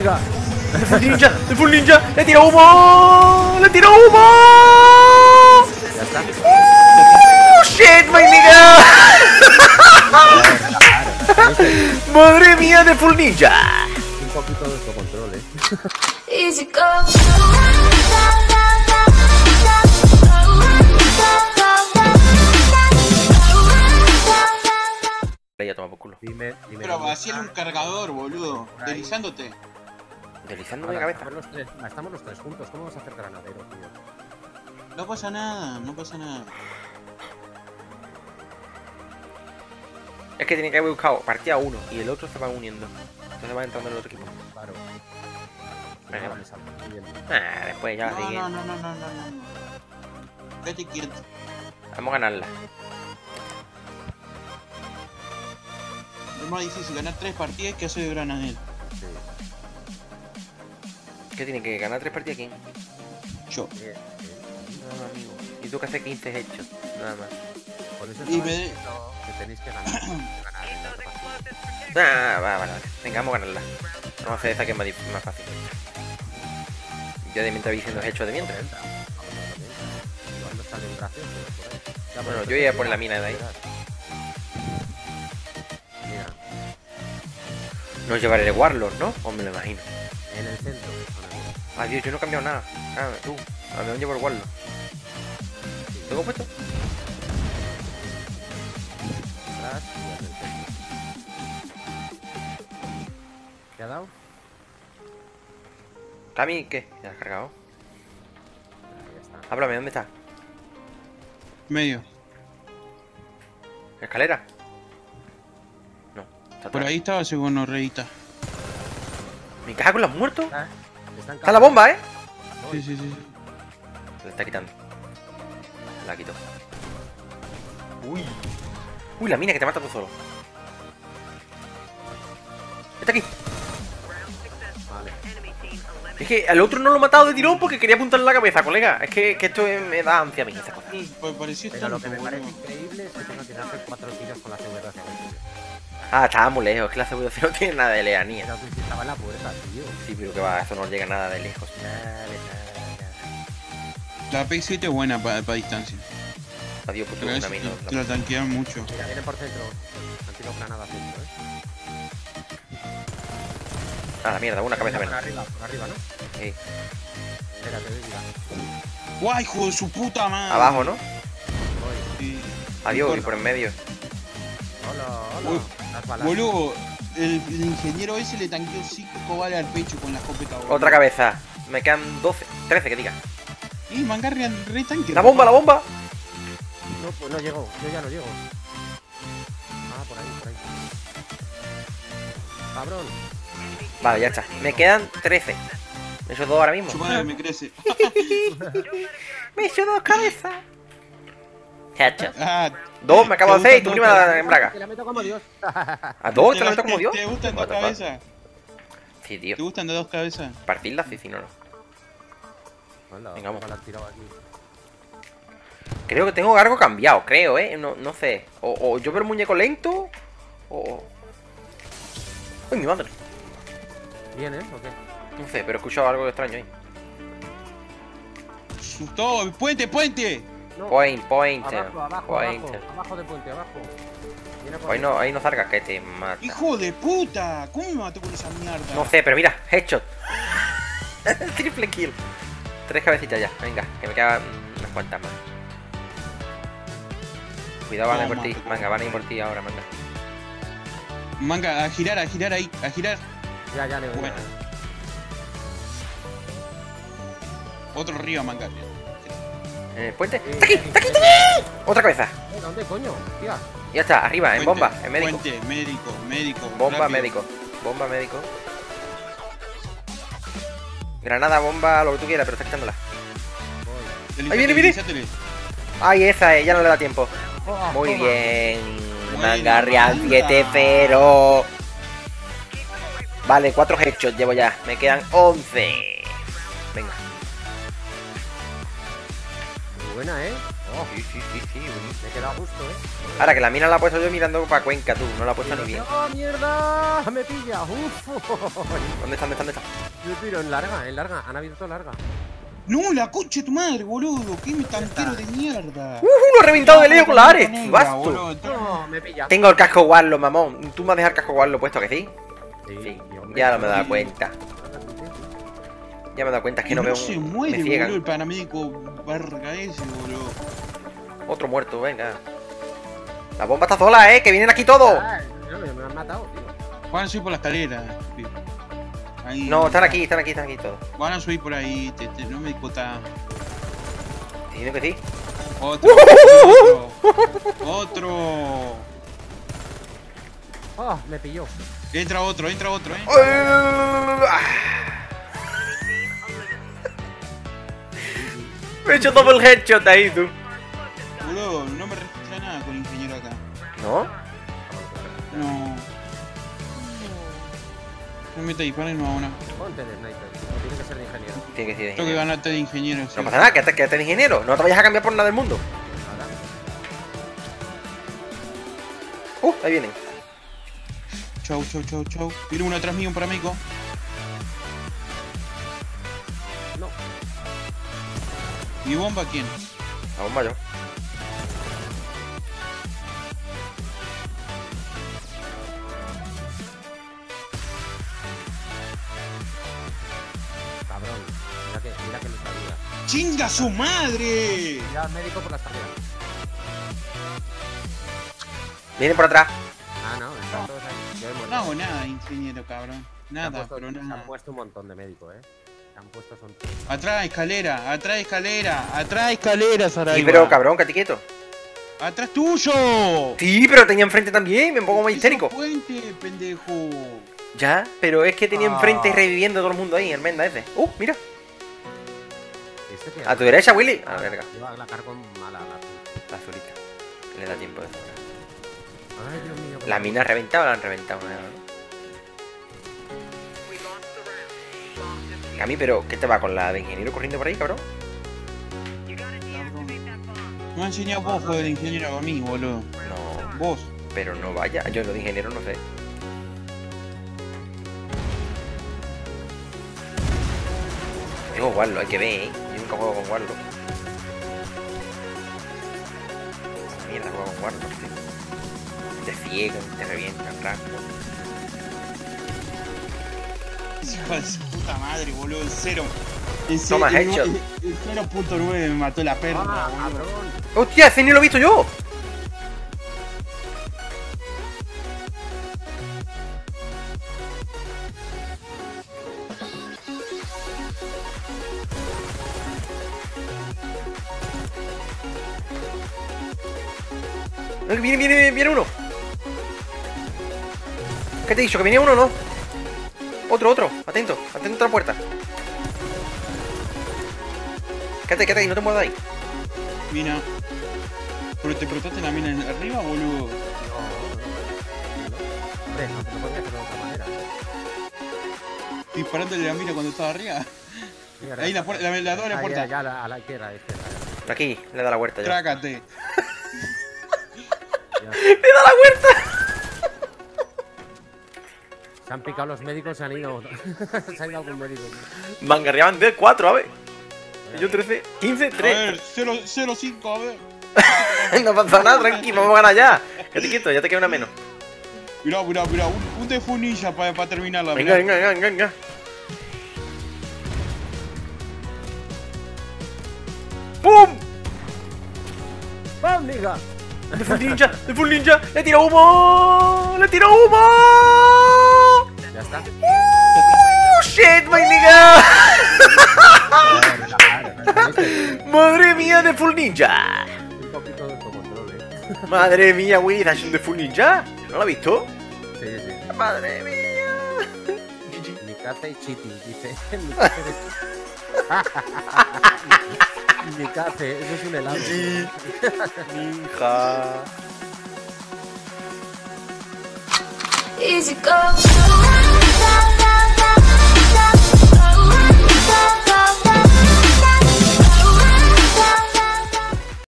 ¡De full ninja! ¡De full ninja! ¡Le tiro humo! ¡Le tiro humo! Ya está. ¡Shit, my nigga! ¡Madre mía, de full ninja! Un poquito de autocontrol, Easy go. Ya toma por culo. Dime. Pero haciendo un cargador, boludo. Deslizándote. Deslizándome Ahora, la cabeza. estamos los tres juntos. ¿Cómo vas a hacer granadero, tío? No pasa nada, no pasa nada. Es que tiene que haber buscado partida uno y el otro se van uniendo. Entonces va entrando en el otro equipo. Claro. Venga, Ahora va. me salgo, bien. Después ya la No, siguiente. no. Vete quieto. Vamos a ganarla. Es más difícil ganar 3 partidas que hacer granadero. Sí. ¿Qué tiene que ganar 3 partidas quién? Yo. Bien. No, amigo. Y tú que haces 15 hechos. Nada más. Por eso Y estaba me- diciendo que tenéis que ganar. ganar en la otra partida. Vale. Venga, vamos a ganarla. Vamos a hacer esta que es más fácil. Yo de mientras voy diciendo hechos de mientras. Cuando salen graciosos por ahí. Ya, Bueno, pues, yo voy a poner la mina de ahí. Mira, No llevaré el Warlord, ¿no? O me lo imagino. en el centro. Adiós, yo no he cambiado nada. Tú. A mí me llevo el Warlord. ¿Tengo puesto? Atrás y en el centro. ¿Qué ha dado? Cami, ¿qué? ¿Ya has cargado? Ya está. Háblame, ¿dónde está? Medio. ¿Escalera? No, está Por atrás. ahí estaba según reita. ¿Me cago con los muertos? Están Está la bomba, ¿eh? Sí. Se le está quitando. Se la quito. Uy, la mina que te mata tú solo. Está aquí. Vale. Es que al otro no lo he matado de tirón porque quería apuntarle la cabeza, colega. Es que esto me da ansia a mí, esa cosa. Pareció Pero lo tonto, que me parece boludo. increíble es que tengo que hacer 4 tiros con la seguridad hacia el tuyo. Ah, estaba muy lejos. Es que la seguridad no tiene nada de lejanía. Pero tú sí estaba en la puerta, tío. Sí, pero que va, eso no llega nada de lejos. Nada. La P7 es buena para distancia. Adiós, puto, Pero una es- mina. te la tanquean mucho. Mira, vienen por centro. Han tirado granadas dentro, Ah, la mierda, una cabeza Por menos. arriba, ¿no? Sí. Espérate, mira. ¡Guay, hijo de su puta madre! Abajo, ¿no? Voy. Sí. Adiós, y Corta. por en medio. Hola. Uy, Las balas. Boludo, el ingeniero ese le tanqueó 5 balas al pecho con la escopeta. boludo. Otra cabeza. Me quedan 12, 13 que diga. Manga re tanque. ¡La bomba, la bomba! No, pues no llego. Yo ya no llego. Ah, por ahí. Cabrón. Vale, ya está. Me quedan 13. Me echo dos ahora mismo. Su madre me crece. Me echo dos cabezas. Headshot. Ah, Dos, me acabo de hacer y tu prima la en braga. Que la meto como Dios. ¿A dos? ¿Te la meto como Dios? ¿Te gustan What dos the fuck. cabezas? Sí, tío. ¿Te gustan de dos cabezas? Partirla, sí, no. Hola, Venga, vamos. me la has tirado aquí. Creo que tengo algo cambiado, creo, no sé. O yo veo el muñeco lento. O. Uy, mi madre. ¿Bien, o qué? No sé, pero he escuchado algo extraño ahí. Asustó, puente. No. Pointer. Abajo de puente, abajo. Viene por Ahí no salgas que te mata. Hijo de puta, ¿cómo me mató con esa mierda? No sé, pero mira, headshot. Triple kill. 3 cabecitas ya, venga, que me quedan unas cuantas más. Cuidado, van a ir por ti, manga, van a ir por ti ahora, manga. Manga, a girar ahí, a girar. Ya le doy. Bueno. Otro río, manga. ¿En el puente? Sí. ¡Está aquí! ¡Está aquí! ¡Otra cabeza! ¿Dónde, coño? Tía. Ya está, arriba, en bomba, en médico. Puente, médico. Bomba, rápido. médico. Bomba, médico. Granada, bomba, lo que tú quieras, pero está quitándola. Deslízate, viene! deslízate. Ay, esa ya no le da tiempo. Muy Toma. bien. Buena, Manga Real manga. 7-0. Vale, 4 headshots llevo ya. Me quedan 11. Venga. buena, ¿eh? Oh, Sí, sí, sí, sí. me he quedado a gusto, ¿eh? Ahora que la mina la he puesto yo mirando para Cuenca, tú. No la he puesto ni bien. ¡Oh, mierda! ¡Me pilla! ¡Uf! ¿Dónde está? ¿Dónde está? ¿Dónde está? Yo tiro en larga, en larga. Han abierto larga. No, la concha de tu madre, boludo. ¿Qué me tanquero de mierda? Lo he reventado de lejos con la Ares. Negra, Vas tú. boludo. No, me pilla. Tengo el casco Warlock, mamón. ¿Tú me has dejado el casco Warlock puesto, que sí? Sí. hombre. Ya no me he dado cuenta. Ya me he dado cuenta, es que no veo. se Me muere, boludo, ciegan. el paramédico verga ese, boludo. Otro muerto, venga. La bomba está sola, que vienen aquí todos. Ah, no, me han matado, tío. Van a subir por la escalera. Ahí, No, están aquí todos. Van a subir por ahí, no me discuta. Diciendo que sí. Otro, otro. Oh, me pilló. Entra otro, eh. Me he hecho double headshot ahí, tú. Boludo, no me registra nada con el ingeniero acá. ¿No? No. No me te disparen, no hago nada. Ponte de sniper. No tiene que ser de ingeniero. Tiene que ser de Tengo que ingeniero. ganarte de ingeniero. sí. No pasa nada, quédate de ingeniero. No te vayas a cambiar por nada del mundo. Nada. Ahí vienen. Chau. Tiene uno atrás mío, un paramédico. No. ¿Mi bomba quién? La bomba yo. Cabrón. Mira que me salía. ¡Chinga su madre! Mira al médico por la escalera. Vienen por atrás. Ah, no, están todos ahí. Yo he muerto. No hago nada, ingeniero, cabrón. Se han Nada, puesto- pero Se han nada. puesto un montón de médicos, Se han puesto son... Atrás, escalera, Saraiva. Sí, pero cabrón, quédate quieto. ¡Atrás tuyo! Sí, pero tenía enfrente también. Me pongo más histérico. ¡Esa puente, pendejo! Ya, pero es que tenía Ah. enfrente reviviendo todo el mundo ahí, el menda ese. Mira. ¿Viste que A tu derecha, Willy. A la verga. lleva la carga mala, la La azulita. Le da tiempo de sobra. Ay, Dios mío. La mina ha reventado, la han reventado. ¿No? Cami, pero ¿qué te va con la de ingeniero corriendo por ahí, cabrón? Me ha enseñado vos, joder, ingeniero, a mí, boludo. No, Vos. pero no vaya. Yo lo de ingeniero no sé. Tengo Warlock, hay que ver, Yo nunca juego con Warlock. Mierda, juego con Warlock, tío. Te ciegan, te revientan rápido. Hijo de su puta madre, boludo, en cero. Toma, el headshot. 0.9 me mató la perra, Ah, boludo. cabrón. ¡Hostia, ese ni lo he visto yo! Viene uno. ¿Qué te he dicho? ¿Que venía uno o no? Otro. Atento a la puerta. Quédate ahí, no te muevas ahí. Mina. ¿Pero te explotaste la mina arriba, boludo? Hombre, no podría hacerlo de otra manera. Disparándole la mina cuando estaba arriba. Mira, Ahí la puerta, la doble ahí, puerta. ya, a la izquierda, Aquí, le da la vuelta ya. Trácate. Ya. ¡Le da la vuelta! Se han picado los médicos, se han ido. Se ha ido algún médico. Mangarreaban de 4, a ver. Yo 13, 15, A 3. ver, 0.5, a ver. No pasa nada, tranquilo, vamos a ganar ya. Quédate quieto, ya te queda una menos. Mirá, un Defu Ninja para terminarla. Venga. ¡Pum! ¡Vamos, diga! ¡De full ninja! ¡Le tiro humo! Ya está. ¡Shit, my nigga! ¡Madre mía, de full ninja! Un poquito de autocontrol, ¡Madre mía, Willy, ¿estás de full ninja? ¿No lo has visto? Sí. ¡Madre mía! Mikase y cheating, dice. Mikase, eso es un helado. Ninja. Easy go.